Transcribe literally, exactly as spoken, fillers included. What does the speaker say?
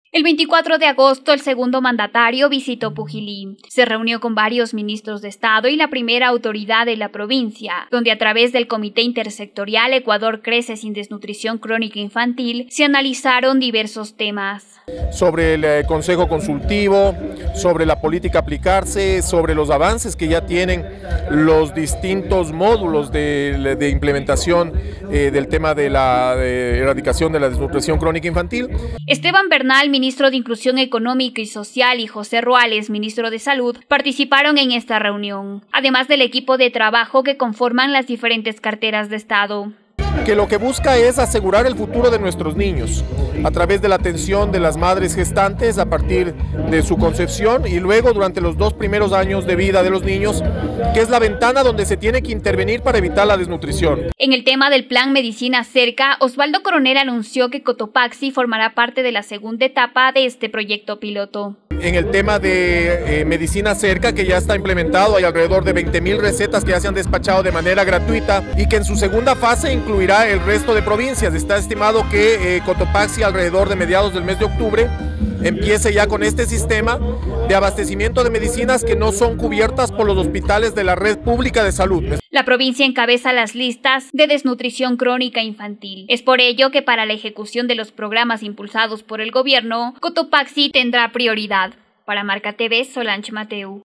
El veinticuatro de agosto, el segundo mandatario visitó Pujilí. Se reunió con varios ministros de Estado y la primera autoridad de la provincia, donde a través del Comité Intersectorial Ecuador Crece sin Desnutrición Crónica Infantil se analizaron diversos temas. Sobre el eh, Consejo Consultivo, sobre la política a aplicarse, sobre los avances que ya tienen los distintos módulos de, de implementación eh, del tema de la de erradicación de la desnutrición crónica infantil. Esteban Bernal, ministro de Inclusión Económica y Social, y José Ruales, ministro de Salud, participaron en esta reunión, además del equipo de trabajo que conforman las diferentes carteras de Estado. Que lo que busca es asegurar el futuro de nuestros niños a través de la atención de las madres gestantes a partir de su concepción y luego durante los dos primeros años de vida de los niños, que es la ventana donde se tiene que intervenir para evitar la desnutrición. En el tema del Plan Medicina Cerca, Osvaldo Coronel anunció que Cotopaxi formará parte de la segunda etapa de este proyecto piloto. En el tema de eh, medicina cerca, que ya está implementado, hay alrededor de veinte mil recetas que ya se han despachado de manera gratuita y que en su segunda fase incluirá el resto de provincias. Está estimado que eh, Cotopaxi alrededor de mediados del mes de octubre empiece ya con este sistema de abastecimiento de medicinas que no son cubiertas por los hospitales de la red pública de salud. La provincia encabeza las listas de desnutrición crónica infantil. Es por ello que para la ejecución de los programas impulsados por el gobierno, Cotopaxi tendrá prioridad. Para Marca T V, Solange Mateu.